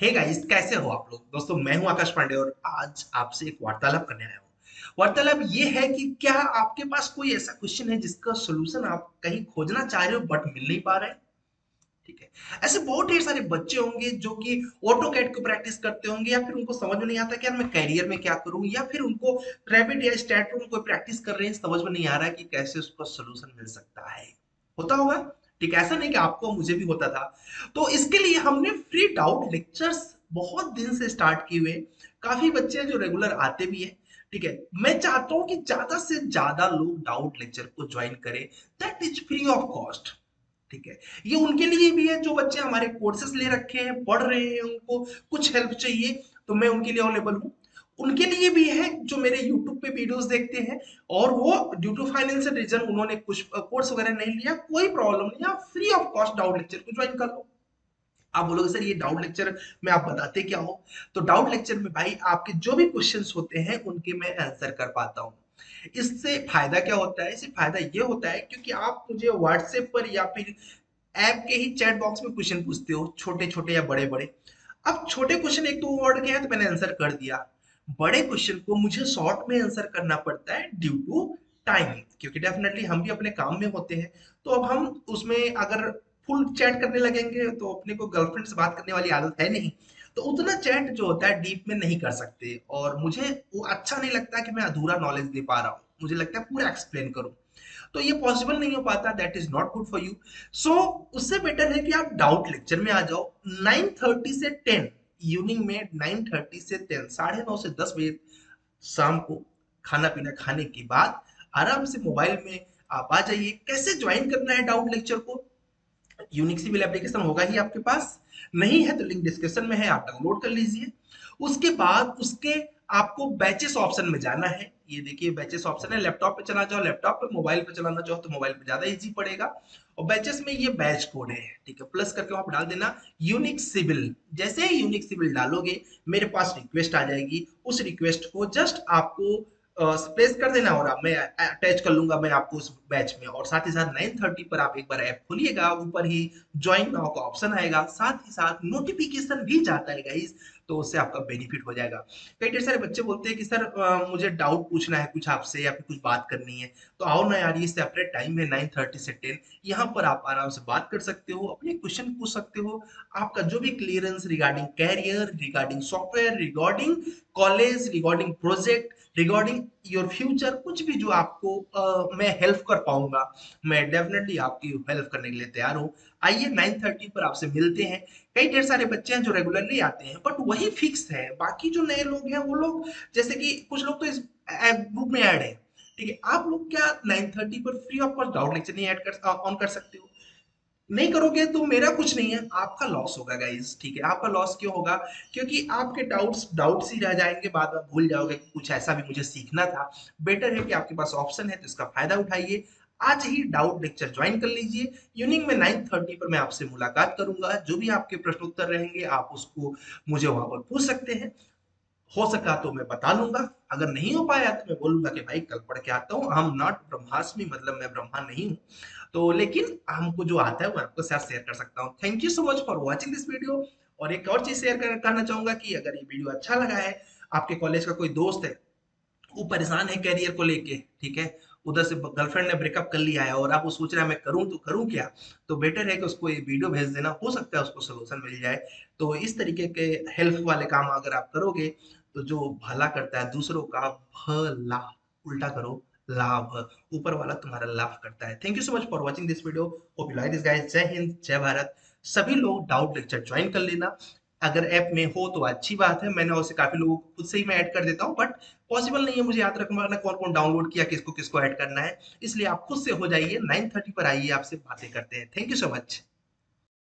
Hey guys, कैसे हो आप लोग। दोस्तों, मैं हूं आकाश पांडे और आज आपसे एक वार्तालाप करने आया हूं। वार्तालाप ये है कि क्या आपके पास कोई ऐसा क्वेश्चन है जिसका सॉल्यूशन आप कहीं खोजना चाह रहे हो बट मिल नहीं पा रहे हैं। ठीक है। ऐसे बहुत ढेर सारे बच्चे होंगे जो कि ऑटो कैड को प्रैक्टिस करते होंगे या फिर उनको समझ में नहीं आता कि यार मैं कैरियर में क्या करूं, या फिर उनको रैपिड या स्टैट को प्रैक्टिस कर रहे हैं, समझ में नहीं आ रहा है कि कैसे उसका सॉल्यूशन मिल सकता है। होता होगा। ठीक है, ऐसा नहीं कि आपको मुझे भी होता था। तो इसके लिए हमने फ्री डाउट लेक्चर्स बहुत दिन से स्टार्ट किए हुए हैं। काफी बच्चे हैं जो रेगुलर आते भी हैं। ठीक है। मैं चाहता हूं कि ज्यादा से ज्यादा लोग डाउट लेक्चर को ज्वाइन करें। That is free of cost. ठीक है। ये उनके लिए भी है जो बच्चे हमारे कोर्सेज ले रखे हैं, पढ़ रहे हैं, उनको कुछ हेल्प चाहिए तो मैं उनके लिए अवेलेबल हूँ। उनके लिए भी है जो मेरे यूट्यूब पे वीडियोस देखते हैं और वो ड्यू टू फाइनेंशियल रीजन उन्होंने कुछ कोर्स वगैरह नहीं लिया, कोई प्रॉब्लम नहीं, आप free of cost doubt lecture को ज्वाइन कर लो। आप बोलोगे सर ये डाउट लेक्चर में आप बताते क्या हो। तो डाउट लेक्चर में भाई आपके जो भी क्वेश्चंस होते हैं उनके मैं आंसर कर पाता हूँ। इससे फायदा क्या होता है, इससे फायदा ये होता है क्योंकि आप मुझे व्हाट्सएप पर या फिर ऐप के ही चैट बॉक्स में क्वेश्चन पूछते हो, छोटे छोटे या बड़े बड़े। अब छोटे क्वेश्चन एक दो वर्ड के हैं तो मैंने आंसर कर दिया। बड़े क्वेश्चन को मुझे शॉर्ट में आंसर करना पड़ता है ड्यू टू टाइम, क्योंकि डेफिनेटली हम भी अपने काम में होते हैं। तो अब हम उसमें अगर फुल चैट करने लगेंगे तो अपने को गर्लफ्रेंड से बात करने वाली आदत है नहीं। तो उतना चैट जो होता है डीप में नहीं कर सकते और मुझे वो अच्छा नहीं लगता कि मैं अधूरा नॉलेज दे पा रहा हूँ। मुझे लगता है पूरा एक्सप्लेन करूँ। तो ये पॉसिबल नहीं हो पाता, that is not good for you. So उससे बेटर है कि आप डाउट लेक्चर में आ जाओ 9:30 से 10 इवनिंग में। 9:30 से 10, 9:30 से 10 बजे शाम को खाना पीना खाने के बाद आराम से मोबाइल में आप आ जाइए। कैसे ज्वाइन करना है डाउट लेक्चर को, यूनिक सिविल एप्लीकेशन होगा ही आपके पास। नहीं है तो लिंक डिस्क्रिप्शन में है, आप डाउनलोड कर लीजिए। उसके बाद उसके आपको बैचेस ऑप्शन में जाना है। ये देखिए बैचेस ऑप्शन है, लैपटॉप पे चला जाओ लैपटॉप पे, मोबाइल पे चलाना चाहो तो मोबाइल पे ज्यादा इजी पड़ेगा। और बैचेस में ये बैच कोड है, ठीक है, प्लस करके आप डाल देना यूनिक सिविल। जैसे ही यूनिक सिविल डालोगे मेरे पास रिक्वेस्ट आ जाएगी, उस रिक्वेस्ट को जस्ट आपको प्लेस कर देना और मैं अटैच कर लूंगा मैं आपको उस बैच में। और साथ ही साथ 9:30 पर आप एक बार ऐप खोलिएगा, ऊपर ही ज्वाइन नाउ का ऑप्शन आएगा, साथ ही साथ नोटिफिकेशन भी जाता है गाइस। तो उससे आपका बेनिफिट हो जाएगा। कई ढेर सारे बच्चे बोलते हैं कि सर मुझे डाउट पूछना है कुछ आपसे या फिर कुछ बात करनी है। तो आओ ना यार, ये सेपरेट टाइम है 9:30 से 10। यहाँ पर आप आराम से बात कर सकते हो, अपने क्वेश्चन पूछ सकते हो। आपका जो भी clearance regarding career, regarding software, regarding college, regarding project, regarding your future, कुछ भी जो आपको मैं हेल्प कर पाऊंगा, मैं डेफिनेटली आपकी हेल्प करने के लिए तैयार हूँ। आइए 9:30 पर आपसे मिलते हैं। कई ढेर सारे बच्चे हैं जो रेगुलरली आते हैं बट वही फिक्स है, बाकी जो नए लोग हैं वो लोग, जैसे कि कुछ लोग तो इस ग्रुप में ऐड है। ठीक है, आप लोग क्या 9:30 पर free of cost doubt lecture नहीं ऐड कर ऑन कर सकते हो? नहीं करोगे तो मेरा कुछ नहीं है, आपका लॉस होगा गाइस। ठीक है, आपका लॉस क्यों होगा? क्योंकि आपके डाउट्स डाउट्स ही रह जाएंगे, बाद में भूल जाओगे कि कुछ ऐसा भी मुझे सीखना था। बेटर है कि आपके पास ऑप्शन है तो इसका फायदा उठाइए। आज ही डाउट लेक्चर ज्वाइन कर लीजिए। इवनिंग में 9:30 पर मैं आपसे मुलाकात करूंगा। जो भी आपके प्रश्न उत्तर रहेंगे आप उसको मुझे वहां पर पूछ सकते हैं। हो सका तो मैं बता लूंगा, अगर नहीं हो पाया तो मैं बोलूंगा कि भाई कल पढ़ के आता हूँ। हम नॉट ब्रह्मास्मि, मतलब मैं ब्रह्मा नहीं हूँ। तो लेकिन हमको जो आता है वो आपको साथ शेयर कर सकता हूँ। Thank you so much for watching this video. और एक और चीज शेयर करना चाहूंगा कि अगर ये वीडियो अच्छा लगा है, आपके कॉलेज का कोई दोस्त है, वो परेशान है करियर को लेके, ठीक है, उधर से गर्लफ्रेंड ने ब्रेकअप कर लिया है और आप वो सोच रहा है मैं करूं तो करूं क्या, तो बेटर है कि उसको ये वीडियो भेज देना, हो सकता है उसको सोल्यूशन मिल जाए। तो इस तरीके के हेल्प वाले काम अगर आप करोगे तो जो भला करता है दूसरों का भला, उल्टा करो लाभ, ऊपर वाला तुम्हारा लाभ करता है। Thank you so much for watching this video. Hope you like this guys. जय हिंद, जय भारत। सभी लोग डाउट लेक्चर ज्वाइन कर लेना। अगर ऐप में हो तो अच्छी बात है, मैंने उसे काफी लोगों को खुद से ही मैं ऐड कर देता हूँ, बट पॉसिबल नहीं है मुझे याद रखना कौन कौन डाउनलोड किया, किसको किसको ऐड करना है। इसलिए आप खुद से हो जाइए, 9:30 पर आइए, आपसे बातें करते हैं। Thank you so much.